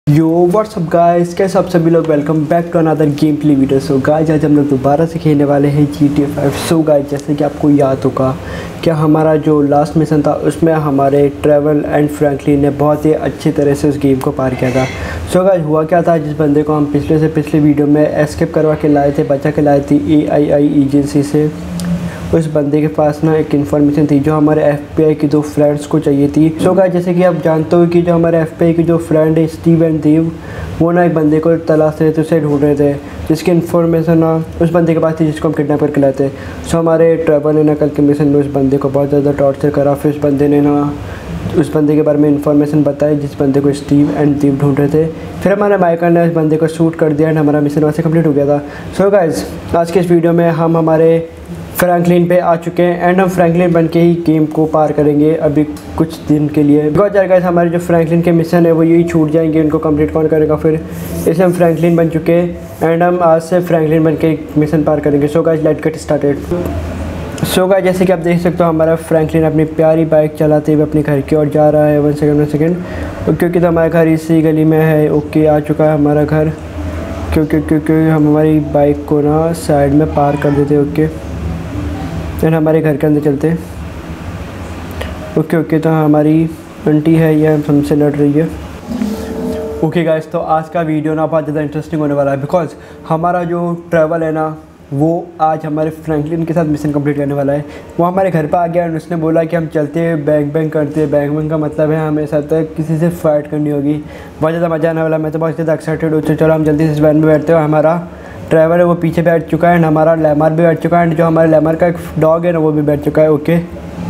यो WhatsApp guys, कैसे आप सभी लोग। Welcome back to another game play video. So guys, आज हम लोग दोबारा से खेलने वाले हैं GTA 5। सो गाइस, जैसे कि आपको याद होगा कि हमारा जो लास्ट मिशन था उसमें हमारे ट्रैवल एंड फ्रैंकलिन ने बहुत ही अच्छी तरह से उस गेम को पार किया था। सो गाइस, हुआ क्या था, जिस बंदे को हम पिछले वीडियो में एस्केप करवा के लाए थे, बचा के लाए थे AII एजेंसी से, उस बंदे के पास ना एक इन्फॉर्मेशन थी जो हमारे FBI के 2 फ्रेंड्स को चाहिए थी। सो गाइस, जैसे कि आप जानते हो कि जो हमारे FBI के 2 फ्रेंड है स्टीव एंड देव, वो ना एक बंदे को तलाश रहे थे, उसे ढूंढ रहे थे, जिसकी इन्फॉर्मेशन ना उस बंदे के पास थी जिसको हम किडनैप करके लाए थे। सो हमारे ट्रैवल ने ना कल के मिशन में उस बंदे को बहुत ज़्यादा टॉर्चर करा। फिर उस बंदे ने ना उस बंदे के बारे में इन्फॉर्मेशन बताई जिस बंदे को स्टीव एंड देव ढूंढ रहे थे। फिर हमारे माइकल ने उस बंदे को शूट कर दिया एंड हमारा मिशन वहाँ से कंप्लीट हो गया था। सो गाइस, आज के इस वीडियो में हम हमारे फ्रैंकलिन पे आ चुके हैं एंड हम फ्रैंकलिन बन के ही गेम को पार करेंगे अभी कुछ दिन के लिए। बिकॉज यार गाइस, हमारे जो फ्रैंकलिन के मिशन है वो यही छूट जाएंगे, उनको कंप्लीट कौन करेगा फिर, इसलिए हम फ्रैंकलिन बन चुके हैं एंड हम आज से फ्रैंकलिन बन के मिशन पार करेंगे। So guys, let's get started. So guys, जैसे कि आप देख सकते हो हमारा फ्रैंकलिन अपनी प्यारी बाइक चलाते हुए अपने घर की ओर जा रहा है। 1 सेकेंड क्योंकि तो हमारा घर इसी गली में है। ओके, आ चुका है हमारा घर। क्योंकि हम हमारी बाइक को ना साइड में पार कर देते। ओके, एंड हमारे घर के अंदर चलते। ओके, तो हमारी आंटी है, ये हमसे लड़ रही है। ओके गाइस, तो आज का वीडियो ना बहुत ज़्यादा इंटरेस्टिंग होने वाला है। बिकॉज हमारा जो ट्रैवल है ना, वो आज हमारे फ्रैंकलिन के साथ मिशन कंप्लीट करने वाला है। वो हमारे घर पर आ गया और उसने बोला कि हम चलते हैं, बैंग करते हैं। बैंग का मतलब है हमें साथ किसी से फाइट करनी होगी। बहुत ज़्यादा मज़ा आने वाला। मैं तो बहुत ज़्यादा एक्साइटेड हो। चलो हम जल्दी से इस वैन में बैठते हो। हमारा ड्राइवर है वो पीछे बैठ चुका है एंड हमारा लैमर भी बैठ चुका है एंड जो हमारे लैमर का एक डॉग है ना वो भी बैठ चुका है। ओके,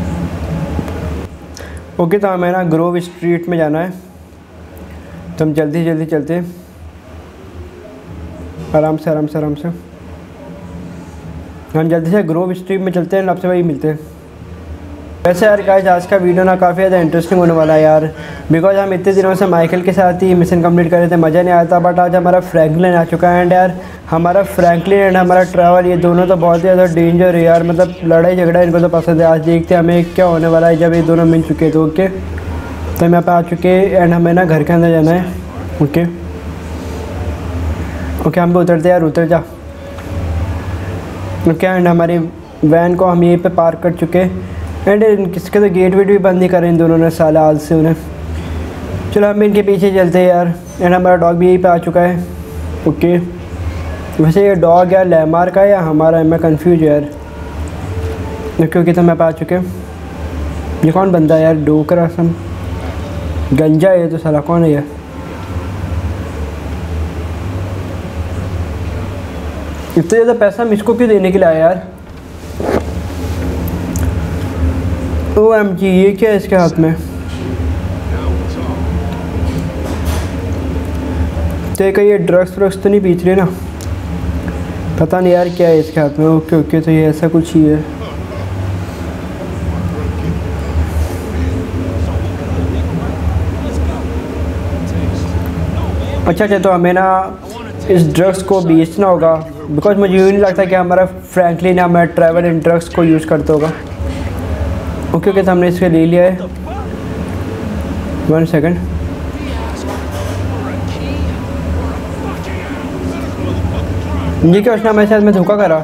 तो हमें ना ग्रोव स्ट्रीट में जाना है, तो हम जल्दी चलते हैं, आराम से हम जल्दी से ग्रोव स्ट्रीट में चलते हैं, आपसे वही मिलते हैं। वैसे यार गाइस, आज का वीडियो ना काफ़ी ज़्यादा इंटरेस्टिंग होने वाला है यार। बिकॉज हम इतने दिनों से माइकल के साथ ही मिशन कंप्लीट कर रहे थे, मज़ा नहीं आया था। बट आज हमारा फ्रैंकलिन आ चुका है एंड यार हमारा फ्रैंकलिन एंड हमारा ट्रैवल, ये दोनों तो बहुत ही ज़्यादा डेंजर है यार। मतलब लड़ाई झगड़ा इनको तो पसंद है। आज देखते हैं हमें क्या होने वाला है जब ये दोनों मिल चुके। तो ओके, तो हम यहाँ पर आ चुके हैं एंड हमें ना घर के अंदर जाना है। ओके, हम भी उतरते यार, उतर जा। ओके, एंड हमारी वैन को हम यहीं पर पार्क कर चुके हैं एंड किसके तो गेट वेट भी बंद नहीं करे इन दोनों ने, साला आज से उन्हें। चलो हम इनके पीछे चलते हैं यार। एंड हमारा डॉग भी यहीं पे आ चुका है। ओके, वैसे ये डॉग यार लैमार का है या हमारा है, मैं कंफ्यूज यार। क्योंकि तो मैं पे आ चुके हैं। ये कौन बंदा है यार, डोकर आसम गंजा है तो साला कौन है यार। इतना ज़्यादा पैसा हम इसको क्यों देने के लिए आया यार। OMG, ये क्या है इसके हाथ में। तो कहीं ये ड्रग्स तो नहीं पीछ रही ना, पता नहीं यार क्या है इसके हाथ में। ओके, तो ये ऐसा कुछ ही है। अच्छा, तो हमें ना इस ड्रग्स को बेचना होगा। बिकॉज मुझे यूँ नहीं लगता कि हमारा फ्रैंकलिन हमारा ट्रैवल इन ड्रग्स को यूज़ करता होगा। ओके, तो हमने इसके ले लिया है। 1 सेकेंड। ये क्या, उसने हमारे साथ में धोखा करा।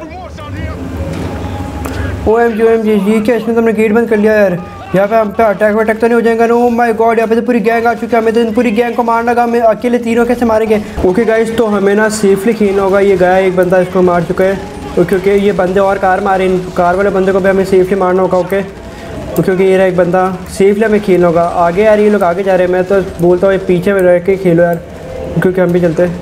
OMG, ये क्या, इसने तो हमने गेट बंद कर लिया यार। यहाँ पे हम पे अटैक वटैक तो नहीं हो जाएगा ना। ओह माय गॉड, यहाँ पे तो पूरी गैंग आ चुकी है। हमें तो पूरी गैंग को मारना होगा। हमें अकेले तीनों कैसे मारेंगे। ओके गाइस, तो हमें ना सेफली खेलना होगा। ये गया एक बंदा, इसको मार चुका है। ओके, ये बंदे और कार मारे, कार वाले बंदे को भी हमें सेफली मारना होगा। ओके, क्योंकि ये रहा एक बंदा, सेफली हमें खेलना होगा। आगे यार ये लोग आगे जा रहे हैं, मैं तो बोलता हूँ पीछे में रह के खेलो यार, क्योंकि हम भी चलते हैं।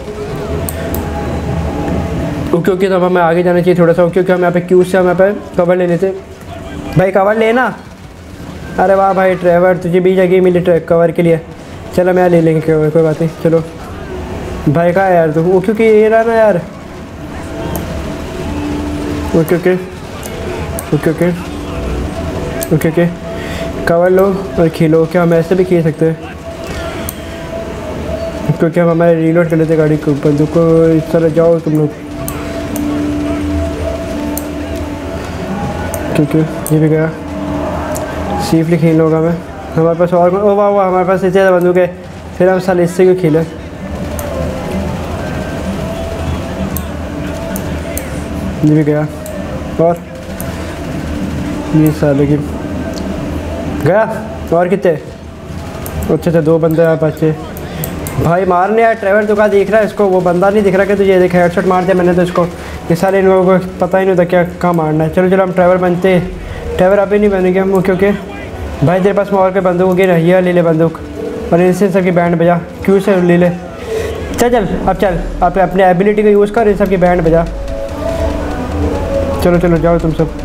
क्योंकि तब हमें आगे जाना चाहिए थोड़ा सा, क्योंकि हम यहाँ पे क्यूज से हम यहाँ पे कवर ले लेते। भाई कवर लेना। अरे वाह भाई ड्राइवर, तुझे भी जगह मिली ट्रैक कवर के लिए। चलो हम यहाँ ले लेंगे कवर, कोई बात नहीं। चलो भाई कहाँ है यार तू। वो क्योंकि ये रहा ना यार। ओके, कवर लो और खेलो। क्या हम ऐसे भी खेल सकते हैं, क्योंकि हम हमारे रीलोड कर लेते गाड़ी के ऊपर। देखो इस तरह जाओ तुम लोग। क्योंकि ये भी गया, सेफली खेलना होगा हमें। हमारे पास और ओ वाह हमारे पास इससे ज़्यादा बंदूक है। फिर हम साल इससे क्यों खेले। ये भी गया और ये साले की गया। और कितने अच्छे से 2 बंदे हैं बच्चे भाई मारने यार। ट्रैवल तो का देख रहा है इसको, वो बंदा नहीं दिख रहा कि तुझे देख हेडशॉट मार दिया मैंने तो इसको। ये सारे इन लोगों को पता ही नहीं होता क्या कहाँ मारना है। चलो चलो हम ट्रैवल बनते। ट्रैवल अभी नहीं बनेंगे हम क्योंकि भाई तेरे पास और के बंदूक होगी ना, ये ले ले बंदूक और इनसे सबकी बैंड बजा। क्यों से ले ले। चल चल अब चल आप अपने एबिलिटी का यूज़ कर, इन सबकी बैंड बजा। चलो चलो जाओ तुम सब।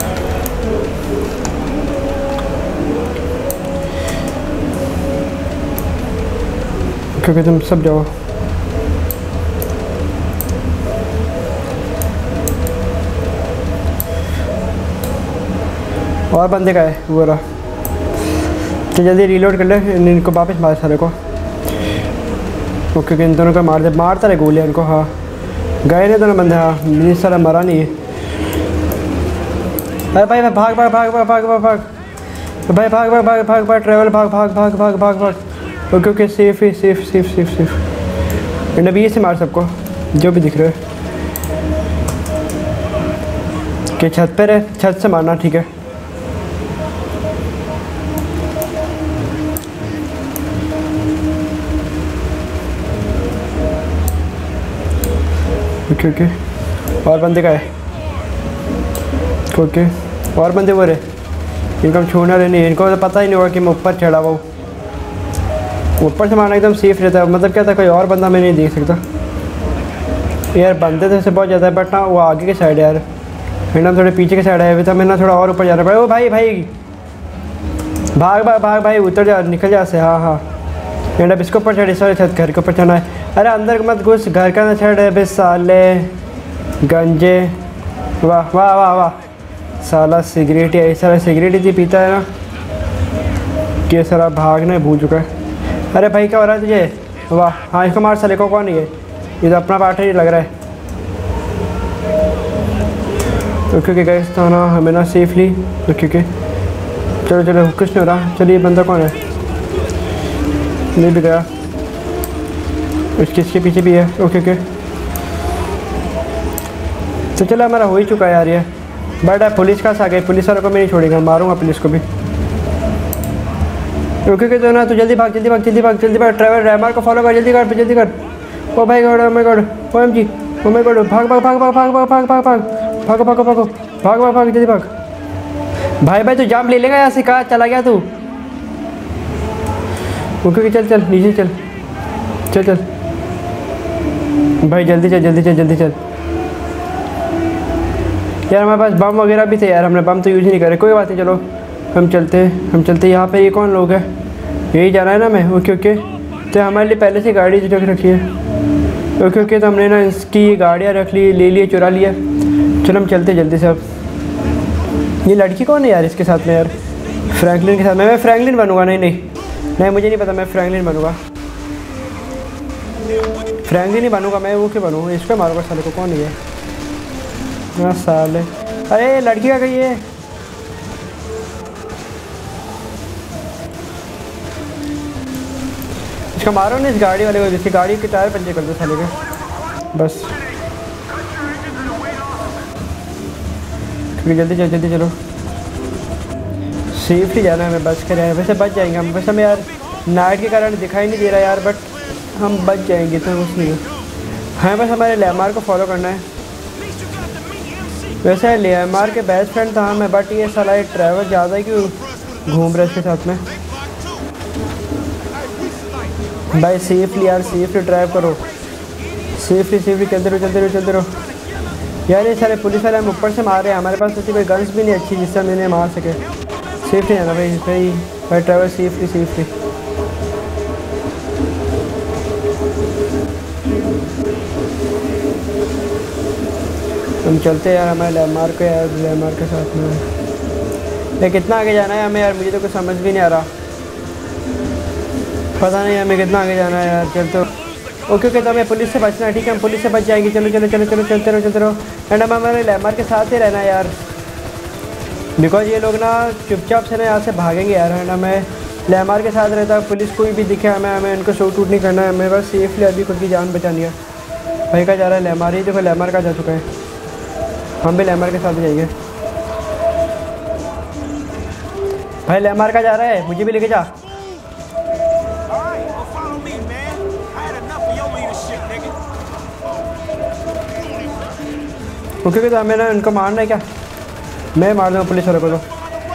क्योंकि तुम सब जाओ। और बंदे का है वो रहा। तो जल्दी रीलोड कर ले, इनको वापस मार सारे को। ओके इन दोनों को मार दे, मारता रहे गोलियां इनको। हाँ गए नहीं दोनों बंदे। हाँ ये सारा मरा नहीं है। अरे भाई भाग भाग भाग भाग भाग भाग भाग भाई भाग भाग भाग भाग भाग ट्रैवल भाग भाग भाग भाग भाग भाग। ओके ओके सेफ है सेफ सेफ सेफ सेफ। नबी से मार सबको जो भी दिख रहे है कि छत पे रहे, छत से मारना ठीक है। ओके ओके और बंदे का है। ओके और बंदे वो रहे, इनको हम छोड़ना रहे नहीं। इनको तो पता ही नहीं होगा कि मैं ऊपर चढ़ा हुआ हूँ। ऊपर से मारना एकदम सेफ रहता है। मतलब क्या था कोई और बंदा मैं नहीं देख सकता यार। बंदे तो से बहुत ज़्यादा है बट ना वो आगे के साइड है यार। मैंने थोड़े पीछे के साइड आए हुए था, मैंने थोड़ा और ऊपर जाना पड़ा। ओ भाई भाई भाग भाग भाग भाई उतर जा निकल जा से। हाँ हाँ मैंने अब इसके ऊपर चढ़े, सारे छत घर के ऊपर चढ़ना है। अरे अंदर मत घुस, घर का ना चढ़ है बस साले गंजे। वाह वाह वाह वाह साला सिगरेट है, सारा सिगरेट ही पीता है ना कि सारा भागना भूल चुका है। अरे भाई क्या हो रहा है तुझे। वाह हाँ इसको मार साले को। कौन है ये तो अपना पार्टनर ही लग रहा है। ओके ओके गए तो ना हमें ना सेफली। ओके ओके चलो चलो कुछ नहीं हो रहा। चलिए बंदा कौन है। नहीं भी गया, इसके पीछे भी है। ओके ओके तो चलो हमारा हो ही चुका है यार ये। बट पुलिस का आ गई, पुलिस वालों को मैं नहीं छोड़ेगा, मारूंगा पुलिस को भी। ओके ओके तो ना तू जल्दी भाग जल्दी भाग जल्दी भाग जल्दी भाग। ट्रैवल ड्राइवर को फॉलो कर जल्दी कर जल्दी कर। ओ भाई god oh my god O M G oh my god. भाग भाग भाग भाग भाग भाग भाग भाग भाग भागो भागो भागो भाग भाग भाग जल्दी भाग। भाई भाई तू जाम ले लेगा यहाँ से, कहाँ चला गया तू। ओके चल चल नीचे चल चल चल भाई जल्दी चल जल्दी चल जल्दी चल। यार हमारे पास बम वगैरह भी थे यार, हमने बम तो यूज़ ही नहीं करे। कोई बात नहीं चलो हम चलते। यहाँ पे ये कौन लोग हैं, यही जाना है ना मैं। ओके ओके तो हमारे लिए पहले से गाड़ी रख रखी है। ओके ओके तो हमने ना इसकी गाड़ियाँ रख ली, ले लिए, चुरा लिया। चलो हम चलते जल्दी से। अब ये लड़की कौन है यार इसके साथ में यार। फ्रैंकलिन के साथ मैं फ्रैंकलिन बनूंगा। नहीं नहीं नहीं मुझे नहीं पता, मैं फ्रैंकलिन बनूंगा। फ्रैंकलिन ही बनूंगा मैं। वो क्यों बनूँ, इसको मारूंगा साले को। कौन है ये हाँ साले। अरे लड़की का गई है। इसको मारो ना इस गाड़ी वाले को, जिसकी गाड़ी के टायर पंचर कर दो साले के बस। जल्दी चलो सेफली जाना है हमें, बच कर रहे हैं। वैसे बच जाएंगे हम, वैसे हमें यार नाइट के कारण दिखाई नहीं दे रहा यार, बट हम बच जाएंगे तो कुछ नहीं है। हाँ बस हमारे लैमार को फॉलो करना है। वैसे लैमार के बेस्ट फ्रेंड था मैं, बट ये साला ये ड्राइवर ज़्यादा ही क्यों घूम रहे इसके साथ में। भाई सेफली यार, सेफली ड्राइव करो, सेफली चलते रहो। यार ये सारे पुलिस वाले हम ऊपर से मार रहे हैं, हमारे पास ऐसी कोई गन्स भी नहीं अच्छी जिससे हम इन्हें मार सके। सेफली जाना भाई ड्राइवर सेफली। हम चलते यार हमारे लैमार के साथ में। ये कितना आगे जाना है हमें यार, मुझे तो कुछ समझ भी नहीं आ रहा। पता नहीं हमें कितना आगे जाना है यार। चलते ओके तो हमें पुलिस से बचना है। ठीक है हम पुलिस से बच जाएंगे। चलो चलते रहो। एंड हम हमारे लैमार के साथ ही रहना है यार, बिकॉज ये लोग ना चुपचाप से ना यहाँ से भागेंगे यार। है ना मैं लैमार के साथ रहता, पुलिस कोई भी दिखे हमें इनको शूट नहीं करना है। हमें बस सेफली अभी खुद की जान बचानी है। भाई का जा रहा है लैमार ही, देखो लैमार का जा चुका है। हम भी लैमर के साथ जाएंगे। भाई लैमर का जा रहा है, मुझे भी लेके जा। ओके तो हमें ना उनको मारना है क्या? मैं मार दूँगा पुलिस वाले को। तो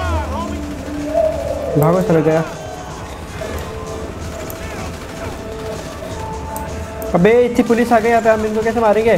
भागो चलो गया। अबे इतनी पुलिस आ गई यहाँ पे, हम इनको कैसे मारेंगे?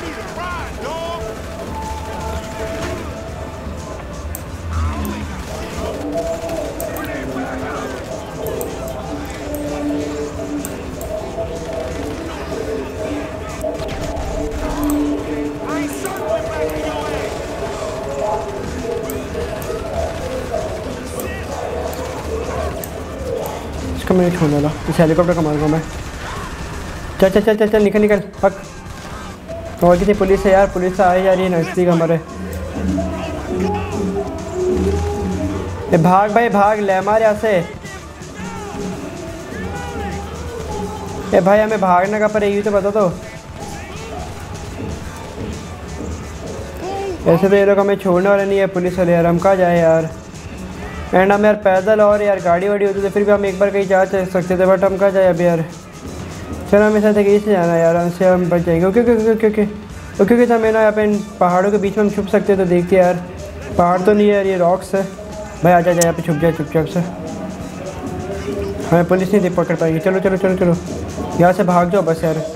इसको मैं छोड़ने वाला, इस हेलीकॉप्टर का मारूंगा मैं। चल चल चल चल चल निकल निकल पक। और कितनी पुलिस है यार, पुलिस आ जा रही है नज़दीक हमारे। ए भाग भाई भाग, लैमर यहाँ से। ए भाई हमें भागने का पड़ेगी तो बता दो। ऐसे तो ये लोग हमें छोड़ने वाले नहीं है पुलिस वाले यार, हम कहाँ जाए यार। एंड हम यार पैदल और यार गाड़ी वाड़ी होती तो फिर भी हम एक बार कहीं जा सकते थे, बट हम कहाँ जाए अभी यार। चलो हमें साथ यहीं से जाना यार, हमसे हम बच जाएंगे। Okay okay okay okay okay okay. तो हमें ना यहाँ पे पहाड़ों के बीच में हम छुप सकते हैं, तो देखते यार। पहाड़ तो नहीं है यार, ये रॉक्स है। भाई आ जा यहाँ पे छुप जाए चुपचाप से, हमें पुलिस नहीं पकड़ पाएगी। चलो चलो चलो चलो यहाँ से भाग जाओ बस यार।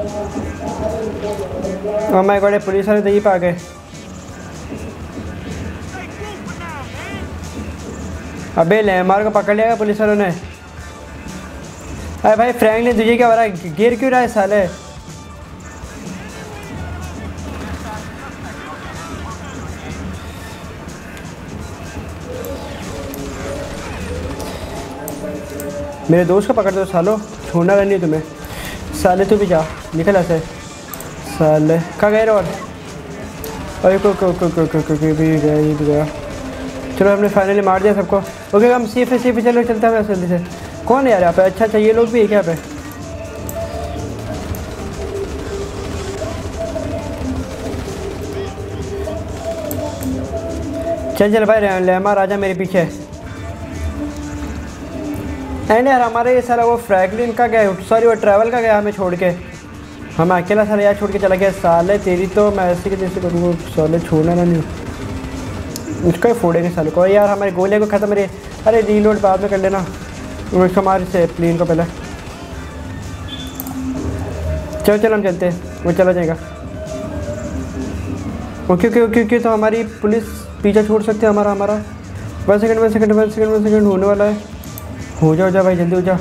हमारे बड़े पुलिस वाले तो यहीं पे आ गए। अबे लैमर को पकड़ लिया पुलिस वालों ने। अरे भाई फ्रैंकलिन तुझे क्या हो रहा है, गिर क्यों रहा है साले? मेरे दोस्त को पकड़ दो सालो, छोड़ना नहीं तुम्हें। साले तू भी जा, निकल ऐसे साले। कहाँ गए और? अरे को भी गया। चलो हमने फाइनली मार दिया सबको। ओके हम सेफ है चलो चलते हैं जल्दी से। कौन है यार यहाँ पे? अच्छा अच्छा ये लोग भी है क्या पे? चल चल भाई लैमर आजा मेरे पीछे। एंड यार हमारे ये सारा वो फ्रैंकलिन का गया, सॉरी वो ट्रैवल का गया हमें छोड़ के। हम अकेला सारा यार छोड़ के चला गया। साले तेरी तो मैं ऐसे के जैसे करूँगा, साले छोड़ना ना नहीं, उसको ही फोड़ेंगे साले को यार। हमारे गोले को ख़त्म मेरे। अरे रीलोड बाद में कर लेना, उसको हमारे से प्लेन को पहले। चलो चलो हम चलते हैं, वो चला जाएगा। Okay okay okay okay. तो हमारी पुलिस पीछा छोड़ सकते हैं हमारा। 1 सेकंड होने वाला है। हो जा भाई जल्दी हो जा।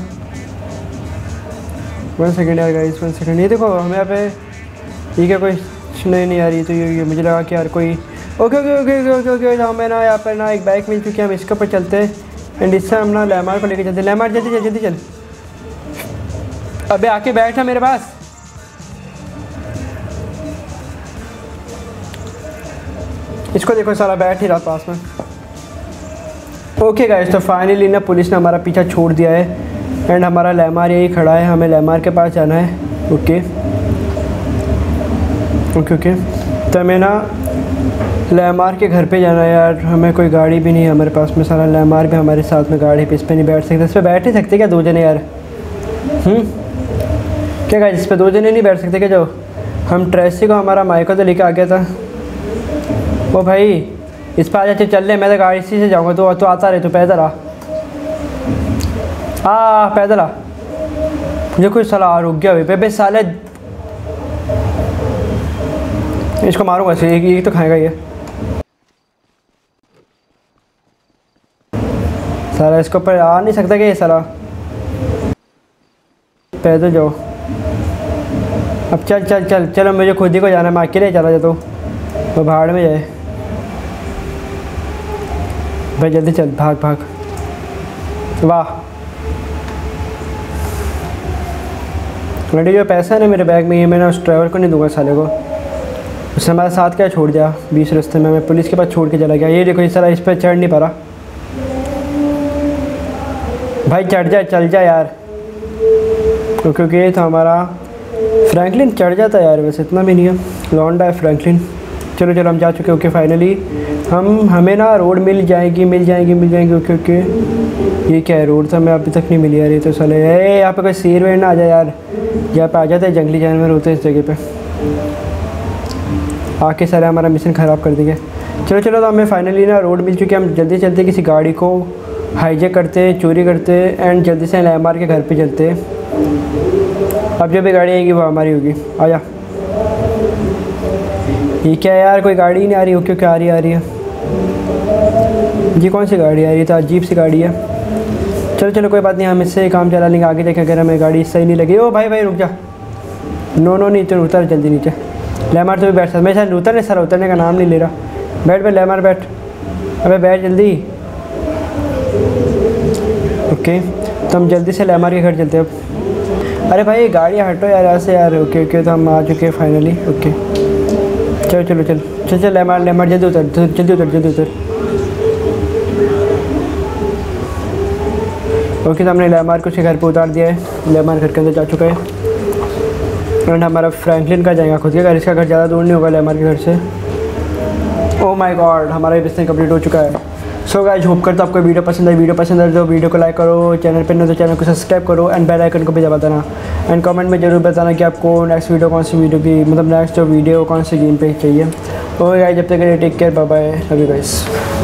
1 सेकंड यार गाइस 1 सेकंड। ये देखो हमें यहाँ पे ठीक है कोई नहीं आ रही, तो ये मुझे लगा कि यार कोई। Okay okay okay okay okay. हमें ना यहाँ पर ना एक बाइक मिल चुकी है, हम इसके ऊपर चलते हैं एंड इससे हम ना लैमर को लेके चलते हैं। लैमर जल्दी जल्दी चल। अबे आके बैठा मेरे पास। इसको देखो सारा बैठ ही रहा पास में। ओके गाइस तो फाइनली ना पुलिस ने हमारा पीछा छोड़ दिया है एंड हमारा लैमर यही खड़ा है, हमें लैमर के पास जाना है। Okay okay okay. तो हमें ना लैमर के घर पे जाना है यार। हमें कोई गाड़ी भी नहीं है हमारे पास में, सारा लैमर भी हमारे साथ में गाड़ी पे। इस पर नहीं बैठ सकते, इस पर बैठ नहीं सकते क्या 2 जने यार? क्या गाइस इस पर 2 जने नहीं बैठ सकते क्या? जो हम ट्रेसी को हमारा माइको तो लेके आ गया था। ओ भाई इस पर आ जाते चल ले, मैं तो गाड़ी से जाऊँगा। तो आता रहे, तो पैदल आ पैदल आ। मुझे कोई साला रुक गया भाई बे साले। इसको मारूंगा से, एक तो खाएगा ये साला। इसको पर आ नहीं सकता क्या ये साला? पैदल जाओ अब। चल चल चल चलो, मुझे खुद ही को जाना है, मैं अकेले चला जाता हूँ, वो भाड़ में जाए। भाई जल्दी चल, भाग भाग। वाह मेरे जो पैसा है ना मेरे बैग में, ये मैंने उस ड्राइवर को नहीं दूंगा साले को। उसने हमारे साथ क्या छोड़ दिया बीच रास्ते में, मैं पुलिस के पास छोड़ के चला गया। ये देखो इस तरह इस पर चढ़ नहीं पा रहा। भाई चढ़ जा, चल जा यार। क्योंकि ये था हमारा फ्रैंकलिन, चढ़ जाता यार, वैसे इतना भी नहीं है। लौंडा है फ्रैंकलिन। चलो चलो हम जा चुके। ओके फाइनली हमें ना रोड मिल जाएगी। Okay okay. ये क्या है? रोड तो हमें अभी तक नहीं मिली यार। ये तो साले यहाँ पे कोई शेर वेर ना आ जाए यार। यहाँ पे आ जाते हैं जंगली जानवर होते हैं इस जगह पे, आके सारे हमारा मिशन ख़राब कर देंगे। चलो चलो तो हमें फाइनली ना रोड मिल चुकी है। हम जल्दी चलते किसी गाड़ी को हाईजैक करते, चोरी करते एंड जल्दी से लैमार के घर पे चलते। अब जो भी गाड़ी आएगी वो हमारी होगी। आजा। ये क्या यार, कोई गाड़ी ही नहीं आ रही। ओके ओके, आ रही है। ये कौन सी गाड़ी आ रही है? तो अजीब सी गाड़ी है। चलो चलो कोई बात नहीं, हम इससे काम चला लेंगे। आगे देखें अगर हमें गाड़ी सही नहीं लगी। ओ भाई भाई रुक जा। नो नीचे उतर जल्दी नीचे। लैमार तो भी बैठ सकता। मैं शायद उतरने सर उतरने का नाम नहीं ले रहा। बैठ लैमार बैठ। अबे बैठ जल्दी। ओके तो हम जल्दी से लैमार के घर चलते हैं अब। अरे भाई गाड़ियाँ हटो यार यहाँ से यार। ओके ओके तो हम आ चुके हैं फाइनली। ओके चलो लैमार जल्दी उतर। ओके तो हमने लैमार को उसके घर पे उतार दिया है। लैमार घर के अंदर जा चुका है एंड हमारा फ्रैंकलिन का जाएगा खुद के घर। इसका घर ज़्यादा दूर नहीं होगा लैमार के घर से। ओह माय गॉड, हमारा मिशन कंप्लीट हो चुका है। सो गाइस होप करता हूं आपको वीडियो पसंद है तो वीडियो को लाइक करो, चैनल पर नहीं तो चैनल को सब्सक्राइब करो एंड बेल आइकन को भी दबा देना। एंड कमेंट में जरूर बताना कि आपको नेक्स्ट वीडियो कौन सी वीडियो की नेक्स्ट जो वीडियो कौन सी गेम पे चाहिए। ओके गाइस जब तक के लिए take care, bye bye, love you guys.